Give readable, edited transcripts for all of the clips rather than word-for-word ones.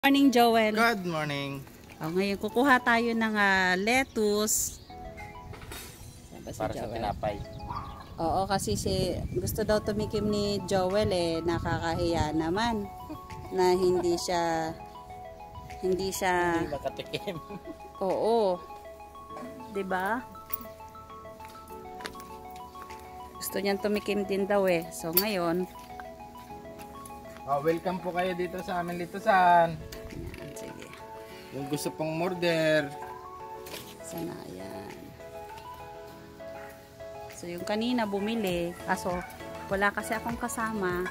Morning, Joel. Good morning. Ngayon kukuha tayo ng lettuce. Para sa tinapay. Oo, kasi gusto daw tumikim ni Joel nakakahiya naman na hindi siya Hindi makatikim. Oo. 'Di ba? Gusto niyang tumikim din daw So ngayon, welcome po kayo dito sa amin litusan. yan, sige. Yung gusto pong murder. Sana yan. So yung kanina bumili, kaso wala kasi akong kasama.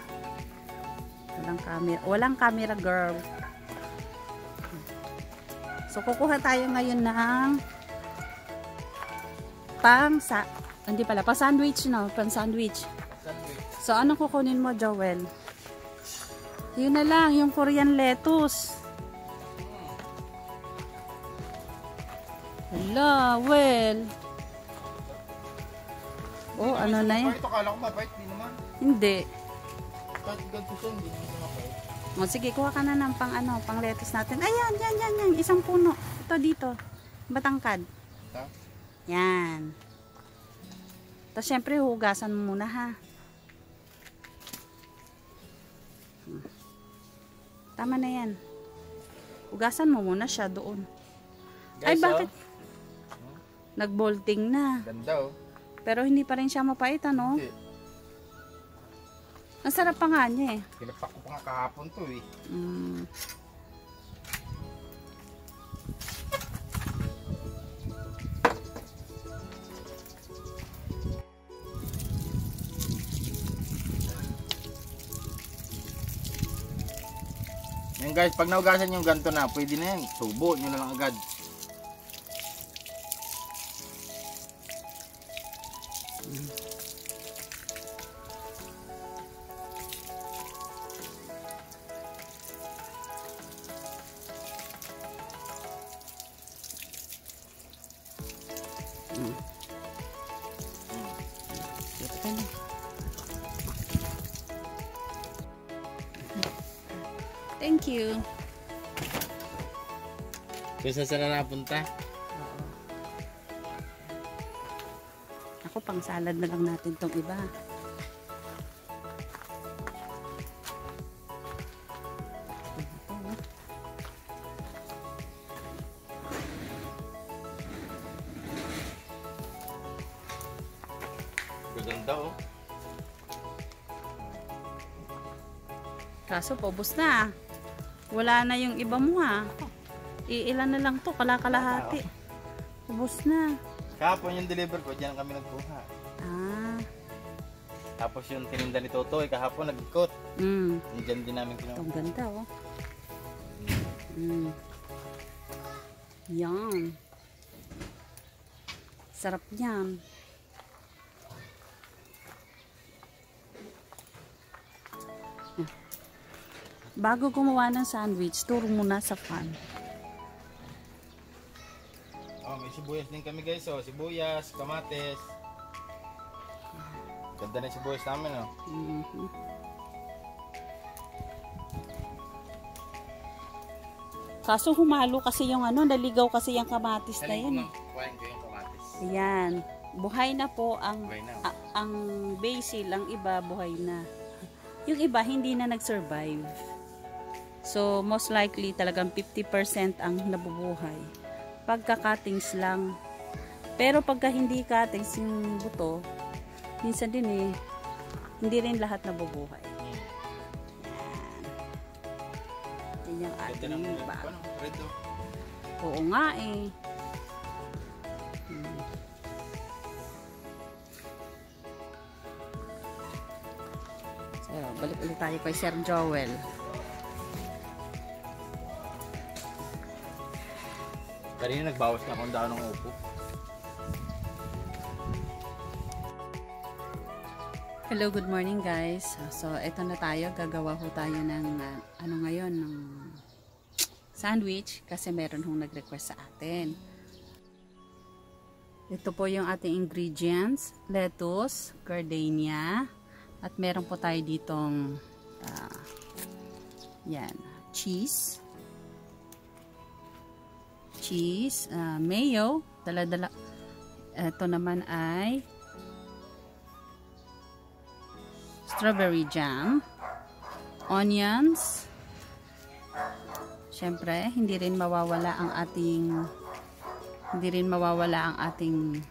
Walang camera girl. So kukuha tayo ngayon ng pa-sandwich, no? Pan-sandwich. So anong kukunin mo, Joel? Yun na lang, yung Korean lettuce. Hala, well. Oh, ano na yan? Ito kala ko mabait, di naman. Hindi. Kahit ganito siya, hindi naman mabait. O sige, kuha ka na ng pang lettuce natin. Ayan, yan. Isang puno. Ito dito. Batangkad. Ito? Yan. Tapos syempre, hugasan mo muna ha. Tama na yan. Hugasan mo muna siya doon. Guys, ay, bakit? Nag-bolting na. Ganda Pero hindi pa rin siya mapait, ano? Hindi. Ang sarap pa nga niya Pinapak ko pa nga kahapon to Yan guys, pag naugasan yung ganito na, pwede na yan. Subo nyo na lang agad. Thank you. Kung saan na napunta? Ako, pang salad na lang natin tong iba. Ganda Kaso, paubos na. Wala na yung iba mo Iilan na lang to, kalakalahati. Ubos na. Kahapon yung deliver ko, dyan kami nagkuha. Tapos yung tininda ni Totoy, kahapon nag-ikot. Dyan din namin kinuha. Ang ganda Yan. Sarap niyan. Bago gumawa ng sandwich, turo muna sa pan. May sibuyas din kami guys. Sibuyas, kamates. Ganda na yung sibuyas namin Kaso humalo kasi yung naligaw kasi yung kamatis na yan. Kuhain ko yung kamatis. Ayan. Buhay na po ang basil, ang iba buhay na. Yung iba hindi na nag-survive. So, most likely talagang 50% ang nabubuhay. Pagka-cuttings lang. Pero pagka hindi cuttings yung buto, minsan din hindi rin lahat nabubuhay. Yan. Yan yung ating bag. Oo nga So, balik ulit tayo kay Sir Joel. Kanina nagbawas na akong daon ng upo. Hello, good morning guys. So, eto na tayo. Gagawa ho tayo ng ngayon, ng sandwich kasi meron hong nag-request sa atin. Ito po yung ating ingredients. Lettuce, gardenia, at meron po tayo ditong yan, cheese, cheese, mayo, dala-dala. Ito naman ay strawberry jam, onions. Siyempre, hindi rin mawawala ang ating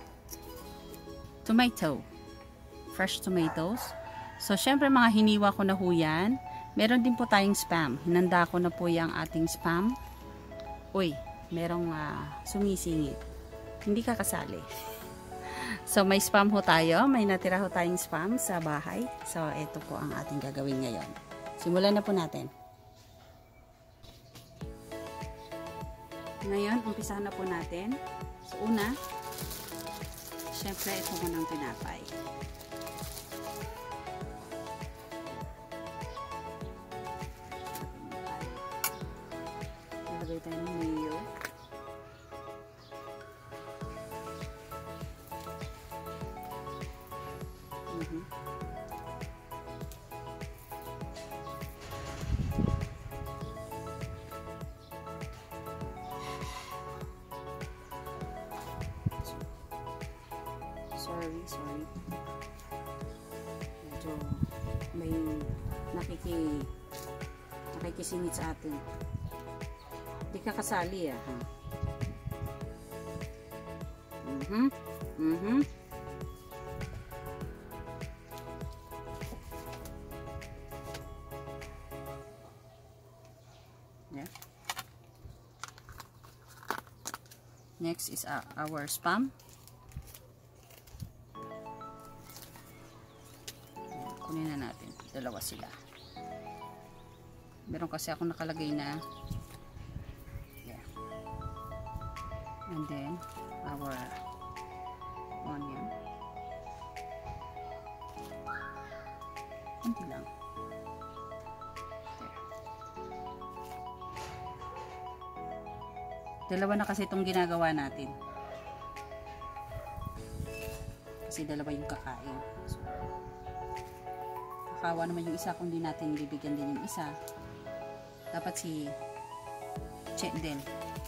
tomato. Fresh tomatoes. So, siyempre mga hiniwa ko na ho yan. Meron din po tayong spam. Hinanda ko na po yung ating spam. Uy, merong sumisingit. Hindi ka kasali. So, may spam ho tayo. May natira ho tayong spam sa bahay. So, ito po ang ating gagawin ngayon. Simulan na po natin. Ngayon, umpisahan na po natin. So, una, syempre, ito muna ang tinapay. Ilagay tayo ng mayo. Sorry. Medyo may nakikisingit sa atin. Hindi ka kasali ha. Yeah. Next is our spam. Kunin na natin. Dalawa sila. Meron kasi ako nakalagay na. Yeah. And then, our onion. Kunti lang. There. Dalawa na kasi itong ginagawa natin. Kasi dalawa yung kakain. So, kakawa naman yung isa kung di natin bibigyan din yung isa. Dapat si Che din.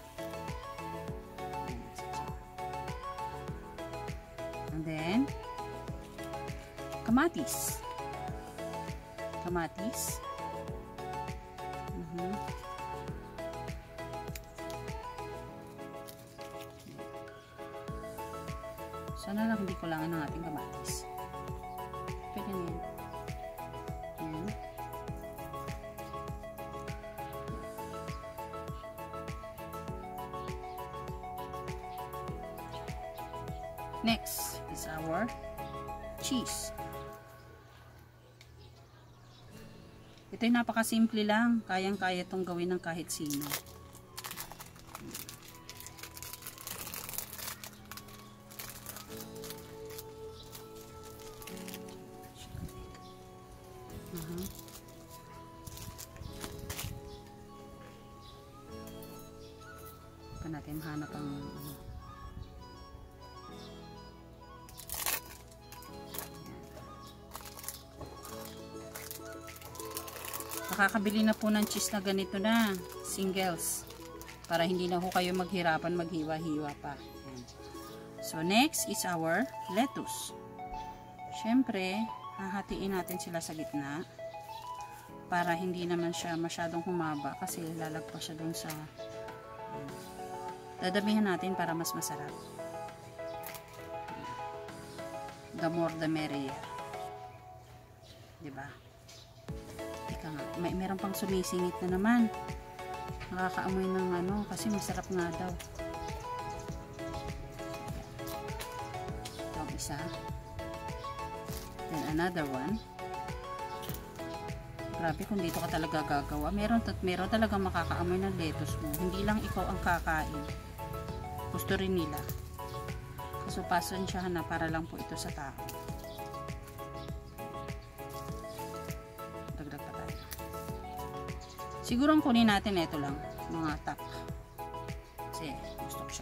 And then kamatis. Sana lang hindi kulangan ng ating kamatis. Pwede na yan. Next is our cheese. Ito ay napakasimple lang. Kayang-kaya itong gawin ng kahit sino. Ito natin hanap ang makakabili na po ng cheese na ganito na singles para hindi na ho kayo maghirapan maghiwa-hiwa pa. Ayan. So next is our lettuce. Syempre hahatiin natin sila sa gitna para hindi naman siya masyadong humaba kasi lalagpas siya dun sa dadamihan natin para mas masarap. The more the merrier, diba? Meron pang sumisingit na naman. Nakakaamoy ng kasi masarap nga daw. Ito ang isa. Then another one. Grabe kung dito ka talaga gagawa. Meron talaga makakaamoy ng lettuce mo. Hindi lang ikaw ang kakain. Gusto rin nila. So pasensyahan na para lang po ito sa tao. Dagdag pa tayo. Siguro ang kunin natin ito lang, mga top. Kasi gusto ko siya.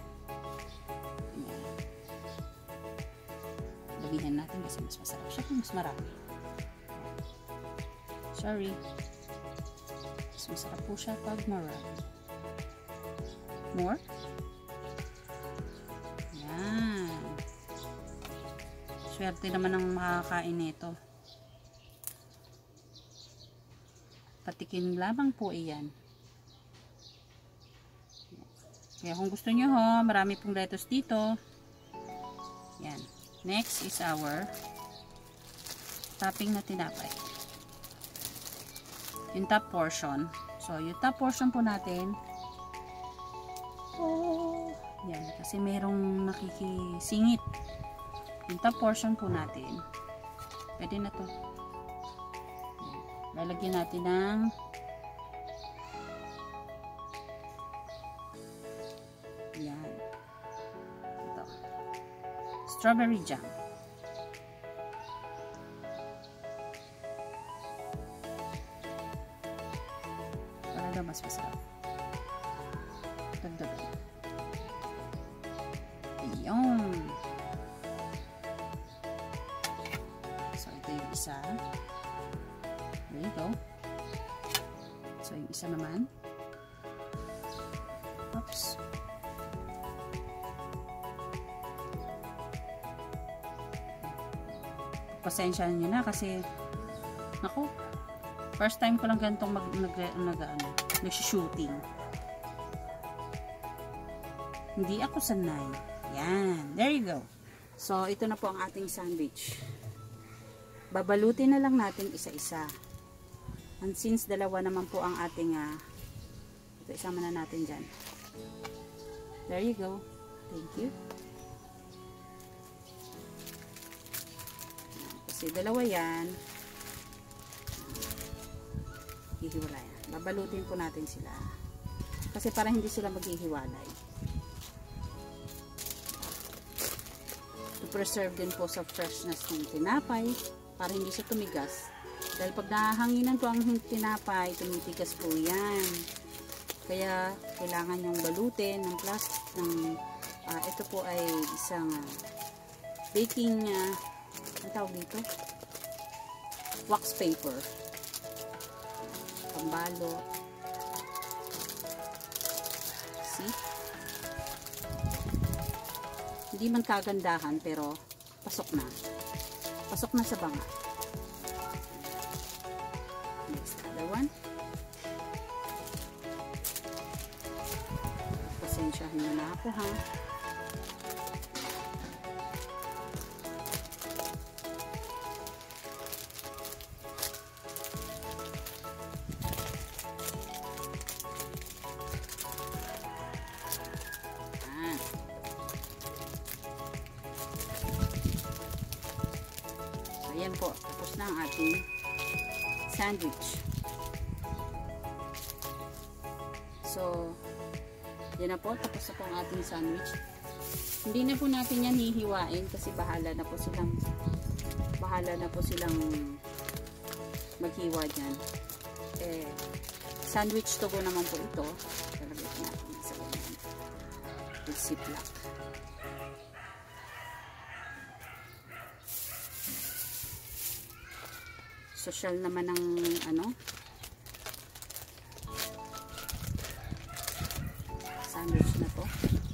Labihan natin kasi mas masarap siya kung mas marami. Sorry. Mas masarap po siya pag marami. More. Yan. Swerte naman ang makakain nito. Patikin lamang po iyan. Kaya kung gusto nyo ho, marami pong lettuce dito. Yan. Next is our topping na tinapay. Yung top portion. So, yung top portion po natin. Oh, yan. Kasi merong nakikisingit. Yung top portion po natin. Pwede na to. Yan. Lalagyan natin ng yan. Ito. Strawberry jam. Mas masarap. Dagdagan. Ayun. So, ito yung isa. There you go. So, yung isa naman. Oops. Pasensyahan nyo na kasi naku, first time ko lang ganitong nag-shooting. Hindi ako sanay. Yan. There you go. So, ito na po ang ating sandwich. Babalutin na lang natin isa-isa. And since dalawa naman po ang ating ito, isama na natin dyan. There you go. Thank you. Kasi dalawa yan. Hihiwalay. Babalutin po natin sila. Kasi para hindi sila maghihiwalay. To preserve din po sa freshness ng tinapay. Para hindi siya tumigas. Dahil pag nahanginan po ang tinapay, tumitigas po yan. Kaya kailangan yung balutin ng plastic. Ito po ay isang baking, ang tawag dito? Wax paper. Pambalot. See? Hindi man kagandahan pero pasok na. Pasok na sa banga. Next, other one. Pasensyahan nyo na ako ha. Ayan po, tapos na ang ating sandwich. So, yan na po, tapos na po ang ating sandwich. Hindi na po natin yan hihiwain kasi bahala na po silang maghiwa dyan. Sandwich to go naman po ito. Talagyan natin sa ganyan. With ziplock. Social naman ng sandwich na to.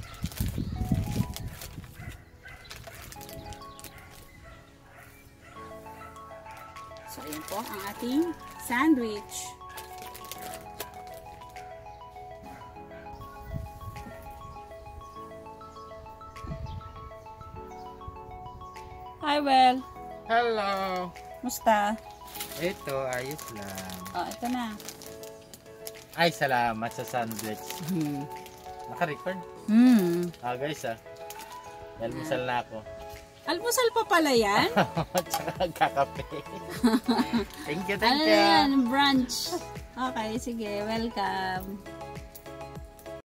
So ayan po ang ating sandwich. Hi, Well. Hello. Musta? Ito, ayos lang. Oh, ito na. Ay, salamat sa sandwich. Naka-record? Guys, almusal na ako. Almusal pa pala yan? Tsaka kakape. Thank you, thank Ano you. yan? Brunch. Okay, sige. Welcome.